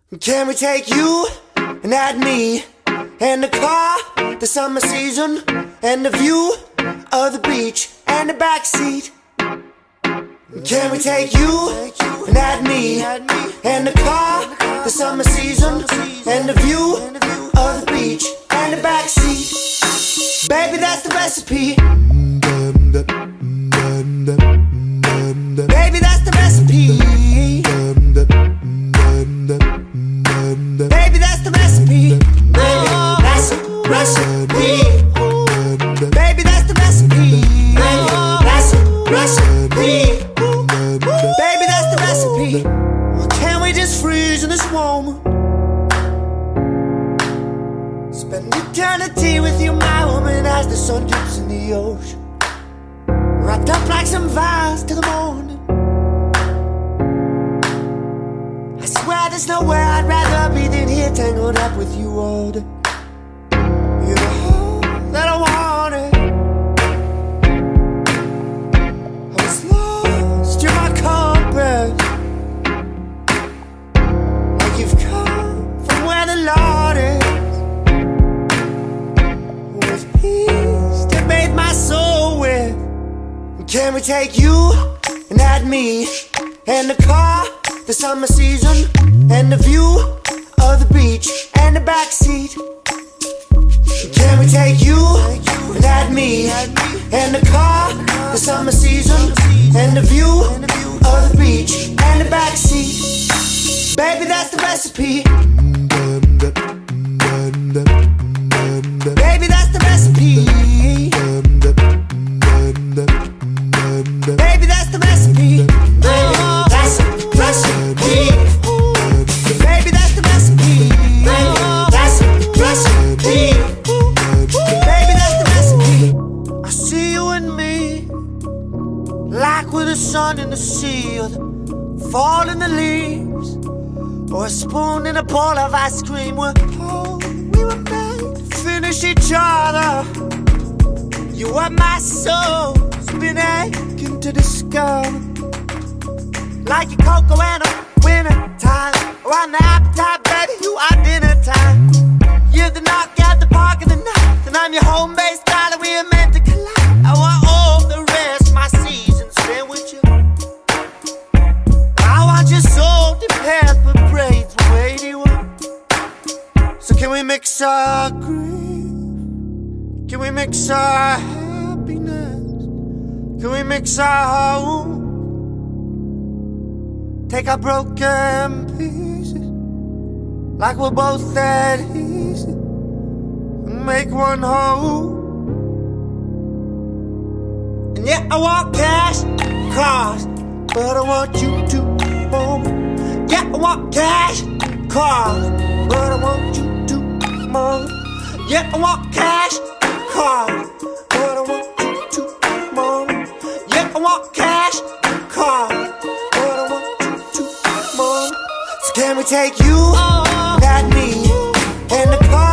Can we take you and add me and the car, the summer season, and the view of the beach and the backseat? Can we take you and add me and the car, the summer season, and the view of the beach and the backseat? Baby, that's the recipe. Baby, that's the recipe. Baby, that's the recipe. Baby, that's the recipe. Baby, that's the recipe. Baby, that's the recipe. Baby, that's the recipe. Can we just freeze in this moment? Spend eternity with you, my woman, as the sun dips in the ocean, wrapped up like some vines till the morning. I swear there's nowhere I'd rather be than here, tangled up with you all day. You're the whole that I wanted. I was lost, you're my compass, like you've come from where the Lord is, with peace that made my soul with. Can we take you and add me and the car, the summer season, and the view of the beach and the backseat? Can we take you and add me and the car, the summer season, and the view of the beach and the backseat? Baby, that's the recipe. Baby, that's the recipe. Baby, that's the recipe. Baby, that's the recipe. Baby, that's the recipe. Baby, that's the recipe. Baby, that's the recipe. I see you and me, like with the sun in the sea, or the fall in the leaves, or a spoon in a bowl of ice cream. We were made to finish each other. You are my soul, it's been aching to discover, like your cocoa in a winter time, around the appetite, baby, you are dinner time. You're the knockout, the park of the night, and I'm your home-based darling, we are meant to collide. I want all the rest, my season spent with you. I want your soul to pepper braids the way you want. So can we mix our grief? Can we mix our happiness? Can we mix our home? Take our broken pieces, like we're both that easy, and make one whole. And yeah, I want cash, cars, but I want you to own me. Yeah, I want cash, cars, but I want you to own me. Yeah, I want cash, cars, but I want you to own me. Yeah, I want cash, cars, but I want you to own me. So can we take you, not me, and the car?